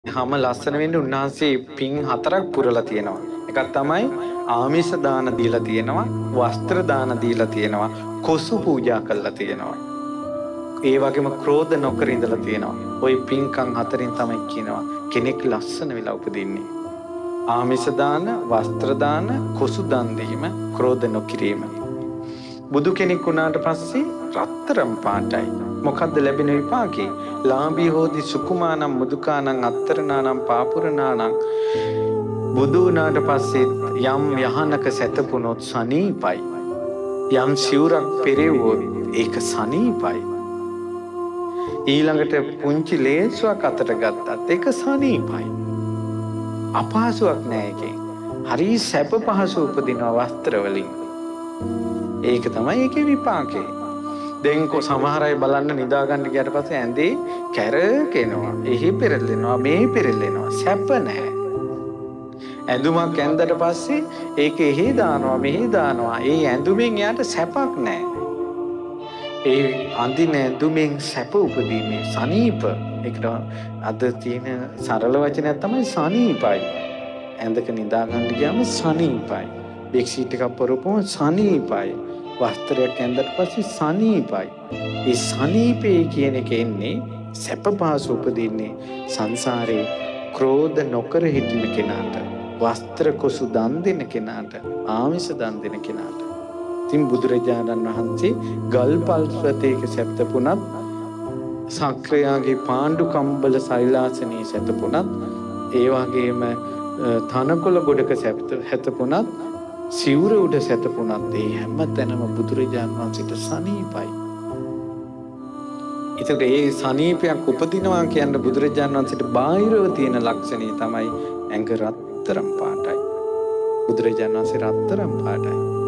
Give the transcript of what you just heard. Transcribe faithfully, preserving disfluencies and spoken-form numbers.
හැම ලස්සන වෙන්න උන්වහන්සේ පින් හතරක් පුරලා තියෙනවා. එකක් තමයි ආමිෂ දාන දීලා තියෙනවා, වස්ත්‍ර දාන දීලා තියෙනවා, කොසු පූජා කළා තියෙනවා. ඒ වගේම ක්‍රෝධ නොකර ඉඳලා තියෙනවා. ওই පින්කම් හතරින් තමයි කියනවා කෙනෙක් ලස්සන වෙලා උපදින්නේ. ආමිෂ දාන, වස්ත්‍ර දාන, කොසු දන් දීම, ක්‍රෝධ නොකිරීම. බුදු කෙනෙක් වුණාට පස්සේ රත්තරම් පාටයි. මොකද්ද ලැබෙන විපාකේ? ලාභී හෝදි සුකුමානම් මුදුකානම් අත්තරනානම් පාපුරනානම්. බුදු වුණාට පස්සේ යම් යහනක සැතපුණොත් සනීපයි. යම් සිවුරක් පෙරෙව්වොත් ඒක සනීපයි. ඊළඟට පුංචි ලේසුවක් අතට ගත්තත් ඒක සනීපයි. අපහසුයක් නෑ ඒකේ. හරි සැප පහසු උපදිනවා වස්ත්‍ර වලින්. ඒක තමයි ඒකේ විපාකේ. දැන් කො සමහර අය බලන්න නිදා ගන්න ගියට පස්සේ ඇඳේ කැරකෙනවා. එහි පෙරලෙනවා, මේ පෙරලෙනවා. සැප නැහැ. ඇඳුමක් ඇඳලා පස්සේ ඒක එහි දානවා, මෙහි දානවා. ඒ ඇඳුමෙන් යාට සැපක් නැහැ. ඒ අඳින ඇඳුමෙන් සැප උපදීන්නේ සනීප. ඒකට අද තියෙන සරල වචනයක් තමයි සනීපයි. ඇඳක නිදා ගන්න ගියාම සනීපයි. බෙක්ෂීට් එකක් පොරපුවම සනීපයි. වස්ත්‍රයක් ඇඳලා පස්සේ සනීපයි. ඒ සනීපේ කියන එක එන්නේ සැප පහසු උපදින්නේ සංසාරේ ක්‍රෝධ නොකර හිටින කෙනාට, වස්ත්‍ර කුසු දන් දෙන කෙනාට, ආමිෂ දන් දෙන කෙනාට. ඉතින් බුදුරජාණන් වහන්සේ ගල් පල්පතේක සැතපුණත්, සක්‍රයාගේ පාණ්ඩු කම්බල සෛලාසනයේ සැතපුණත්, ඒ වගේම තනකොළ ගොඩක සැතපුණත්, සිවුර උඩ සැතපුණත් ඒ හැම තැනම බුදුරජාණන් වහන්සේට සනීපයි. ඒකට ඒ සනීපයක් උපදිනවා කියන බුදුරජාණන් වහන්සේට බාහිරව තියෙන ලක්ෂණය තමයි ඇඟ රත්තරම් පාටයි. බුදුරජාණන් වහන්සේ රත්තරම් පාටයි.